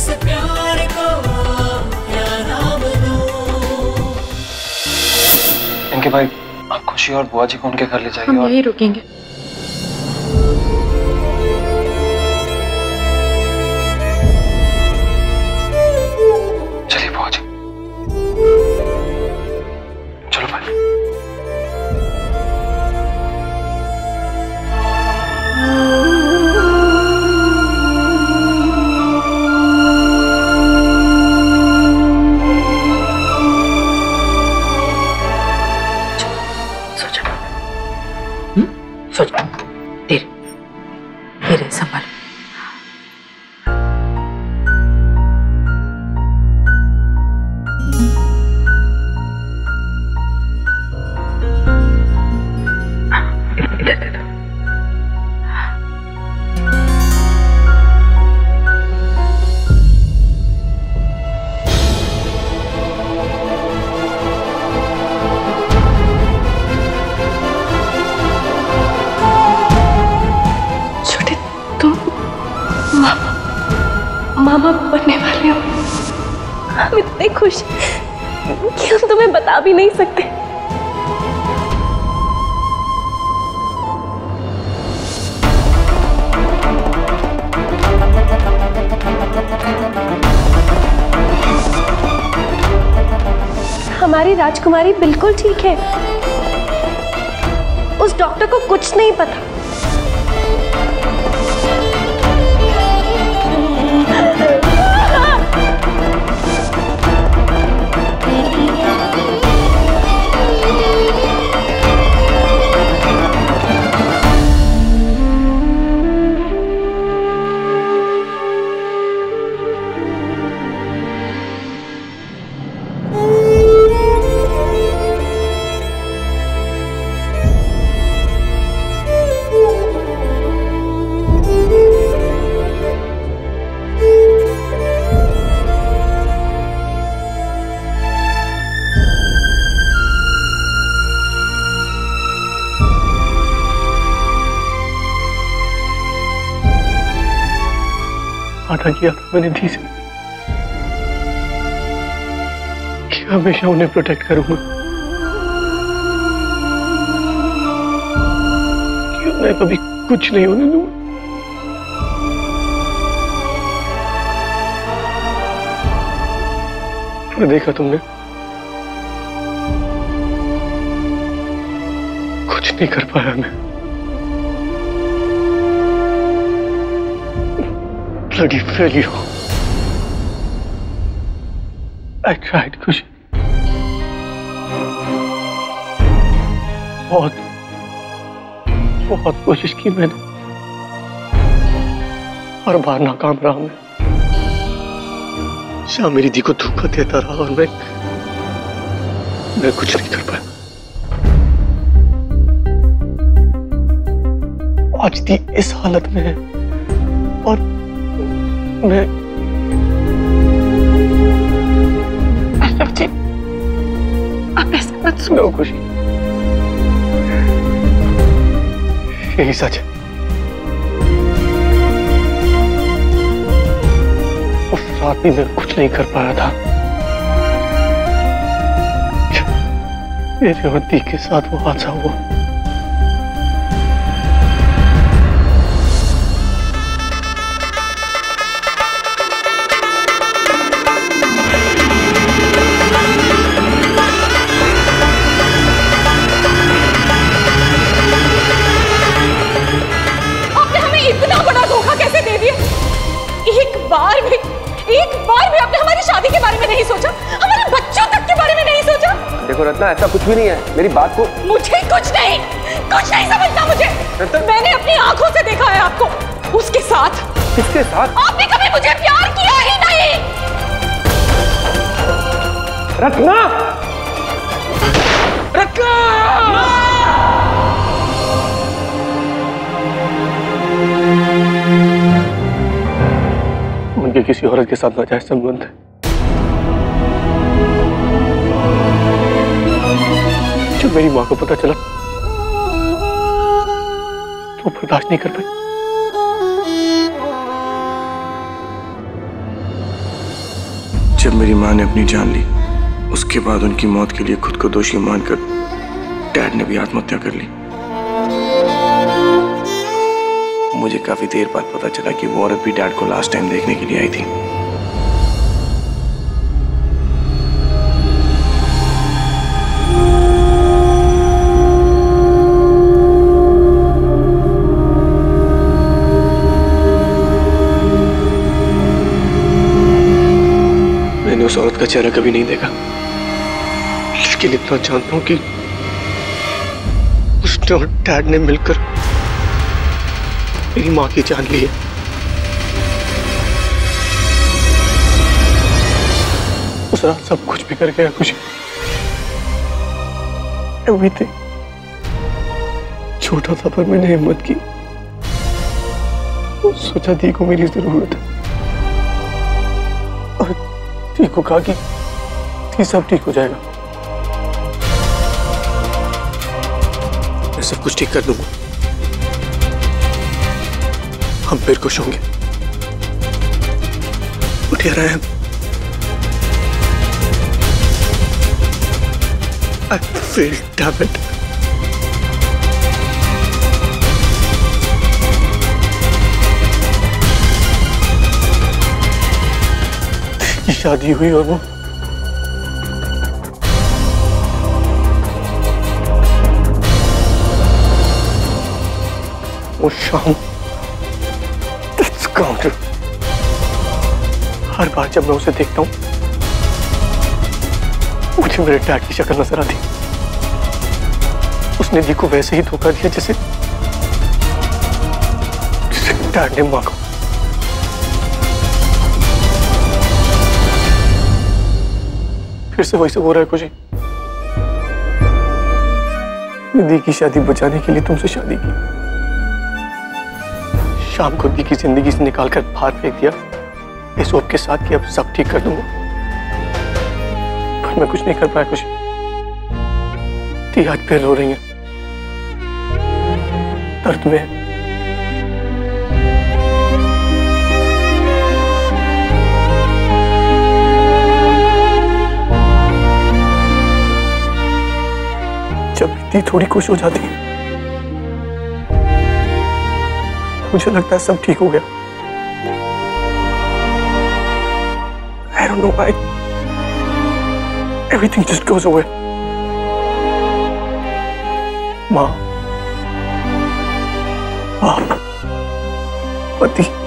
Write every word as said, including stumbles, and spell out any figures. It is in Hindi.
इस प्यार को क्या नाम दूं। इनके भाई आप खुशी और बुआ जी को उनके घर ले जाइए। हम और यहीं रुकेंगे। चलिए बुआ जी, चलो भाई। धीरे धीरे संभाल। इधर दे दो। मामा बनने वाले हो। हम इतने खुश कि हम तुम्हें बता भी नहीं सकते। हमारी राजकुमारी बिल्कुल ठीक है। उस डॉक्टर को कुछ नहीं पता। वादा किया था मैंने दी से कि हमेशा उन्हें प्रोटेक्ट करूंगा, कि उन्हें कभी कुछ नहीं होने दूंगा। पर देखा तुमने, कुछ नहीं कर पाया मैं। Bloody failure. I tried, खुशी। बहुत बहुत कोशिश की मैंने, हर बार नाकाम रहा मैं। शाम मेरी दी को धोखा देता रहा और मैं मैं कुछ नहीं कर पाया। आज दी इस हालत में है और मैं अशरफ जी, आप ऐसे मत सुनो खुशी, यही सच है। उस रात भी मैं कुछ नहीं कर पाया था। मेरे और दी के साथ वो हादसा हुआ। बार भी एक बार भी आपने हमारी शादी के बारे में नहीं सोचा, हमारे बच्चों तक के बारे में नहीं सोचा। देखो रत्ना, ऐसा कुछ भी नहीं है, मेरी बात को। मुझे कुछ नहीं कुछ नहीं समझता मुझे। रत्ना, मैंने अपनी आंखों से देखा है आपको उसके साथ। किसके साथ? आपने कभी मुझे प्यार किया ही नहीं। रत्ना, रत्ना, उनके किसी औरत के साथ नाजायज संबंध है। जब मेरी माँ को पता चला तो बर्दाश्त नहीं कर पाई। जब मेरी माँ ने अपनी जान ली, उसके बाद उनकी मौत के लिए खुद को दोषी मानकर डैड ने भी आत्महत्या कर ली। मुझे काफी देर बाद पता चला कि वो औरत भी डैड को लास्ट टाइम देखने के लिए आई थी। मैंने उस औरत का चेहरा कभी नहीं देखा, लेकिन इतना जानता हूं कि उसने और डैड ने मिलकर मेरी मां की जान ली है। उस रात सब कुछ बिगड़ गया खुशी। एवरीथिंग। छोटा था पर मैंने हिम्मत की, सोचा दी को मेरी जरूरत है और दी को कहा कि दी सब ठीक हो जाएगा, मैं सब कुछ ठीक कर दूंगा, हम फिर खुश होंगे। But here I am. I failed, damn it. की शादी हुई और वो वो शाम काउंटर। हर बार जब मैं उसे देखता हूं मुझे मेरे डैड की शक्ल नजर आती। उसने दी को वैसे ही धोखा दिया जैसे जैसे डैड ने मां को। फिर से वही सब हो रहा है खुशी। दी की शादी बचाने के लिए तुमसे शादी की, शाम को दी की जिंदगी से निकालकर बाहर फेंक दिया इस होप के साथ कि अब सब ठीक कर दूंगा, पर मैं कुछ नहीं कर पाया कुछ। दी आज फिर रो रही है, दर्द में है। जब दी थोड़ी खुश हो जाती है मुझे लगता है सब ठीक हो गया। I don't know why. Everything just goes away. माँ, बाप, पति।